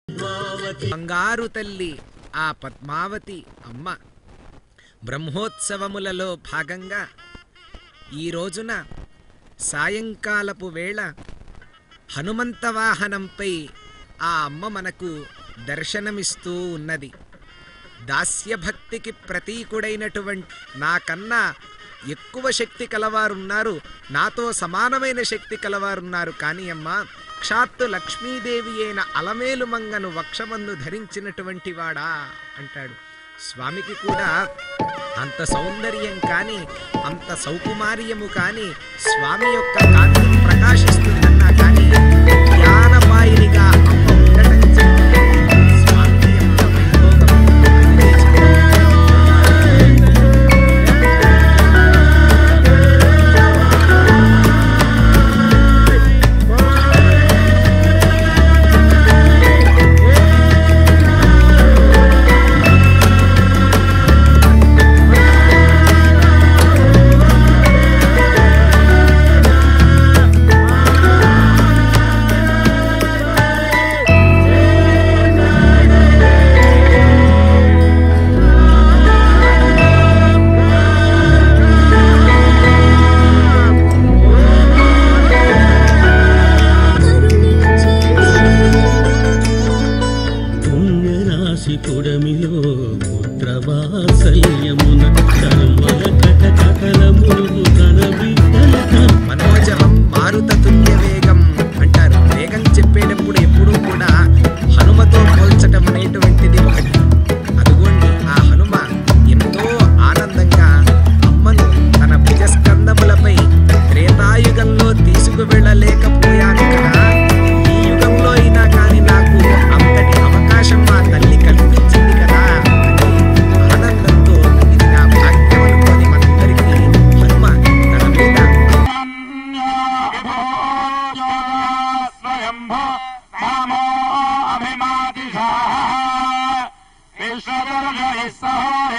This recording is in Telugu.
బంగారు తల్లి ఆ పద్మావతి అమ్మ బ్రహ్మోత్సవములలో భాగంగా ఈ రోజున సాయంకాలపు వేళ హనుమంత వాహనంపై ఆ అమ్మ మనకు దర్శనమిస్తూ ఉన్నది. దాస్యభక్తికి ప్రతీకుడైనటువంటి నాకన్నా ఎక్కువ శక్తి కలవారున్నారు, నాతో సమానమైన శక్తి కలవారున్నారు. కానీ అమ్మ సాక్షాత్తు లక్ష్మీదేవి అయిన అలమేలు మంగను వక్షమందు ధరించినటువంటి వాడా అంటాడు. స్వామికి కూడా అంత సౌందర్యం కానీ అంత సౌకుమార్యము కానీ స్వామి యొక్క కాంతి ప్రకాశిస్తుందన్నా కానీ జ్ఞానపాయినిగా అమ్మ ఉండటం స్వామి యొక్క వైభోగం. మనోజవం మారుత తుల్య వేగం అంటారు. వేగం చెప్పేటప్పుడు ఎప్పుడూ కూడా హనుమతో పోల్చటం అనేటువంటిది ఒకటి. అదుగోండి ఆ హనుమ ఎంతో ఆనందంగా అమ్మను తన భుజస్కందములపై త్రేతాయుగంలో తీసుకువెళ్ళలేకపోయాను కదా, ఈ యుగంలో అయినా కానీ నాకు అంతటి అవకాశం మా తల్లి కల్పించింది కదా అని ఆనందంతో ఇది నా భాగ్యం అనుకోని మనందరికీ హనుమ తన మీద విశ్వదర్శ